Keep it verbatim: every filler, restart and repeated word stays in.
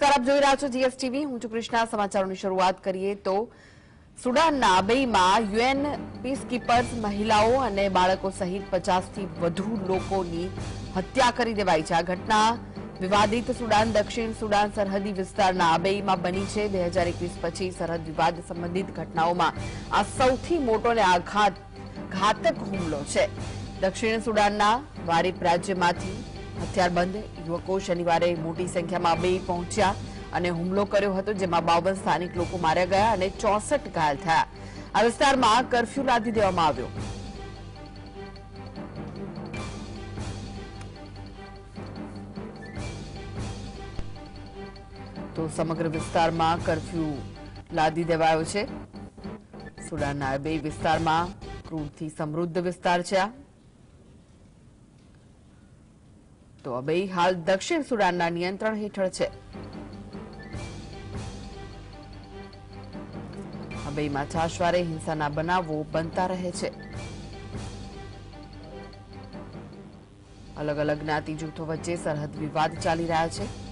નમસ્કાર, આપ જોઈ રહ્યા છો જીએસટીવી. હું છું કૃષ્ણા. સમાચારોની શરૂઆત કરીએ તો સુડાનના અબેઈમાં યુએન પીસકીપર્સ મહિલાઓ અને બાળકો સહિત પચાસથી વધુ લોકોની હત્યા કરી દેવાઈ છે. આ ઘટના વિવાદિત સુડાન દક્ષિણ સુડાન સરહદી વિસ્તારના અબેઈમાં બની છે. બે હજાર એકવીસ પછી સરહદ વિવાદ સંબંધિત ઘટનાઓમાં આ સૌથી મોટો અને આઘાત ઘાતક હુમલો છે. દક્ષિણ સુડાનના વારીપ રાજ્યમાંથી હથિયારબંધ યુવકો શનિવારે મોટી સંખ્યામાં અબેઈ પહોંચ્યા અને હુમલો કર્યો હતો, જેમાં બાવન સ્થાનિક લોકો માર્યા ગયા અને ચોસઠ ઘાયલ થયા. આ વિસ્તારમાં કર્ફ્યુ લાદી દેવામાં આવ્યો. તો સમગ્ર વિસ્તારમાં કર્ફ્યુ લાદી દેવાયો છે. સુડાનના અબેઈ વિસ્તારમાં ક્રૂડથી સમૃદ્ધ વિસ્તાર છે. આ તો અબેઈ હાલ દક્ષિણ સુડાનના નિયંત્રણ હેઠળ છે. અબેઈમાં છાશવારે હિંસાના બનાવો બનતા રહે છે. અલગ અલગ જ્ઞાતિ જૂથો વચ્ચે સરહદ વિવાદ ચાલી રહ્યા છે.